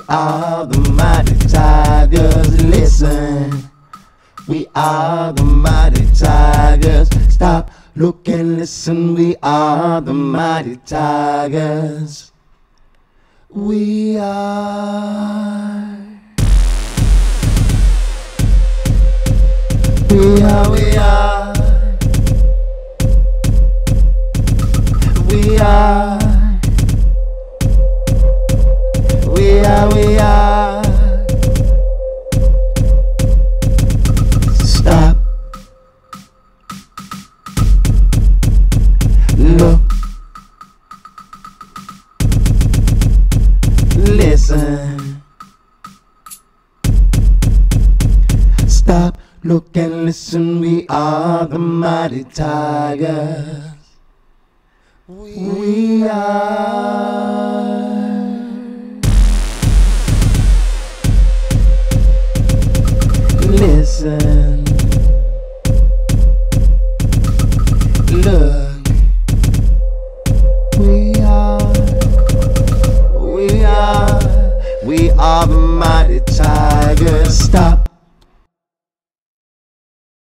are the mighty tigers. Listen, we are the mighty tigers. Stop, look and listen. We are the mighty tigers. We are. We are. We are. We are. We are. We are. Stop. Look. Listen. Stop, look and listen. We are the mighty tigers. We are. Listen. Look. We are. We are. We are the mighty tigers. Stop.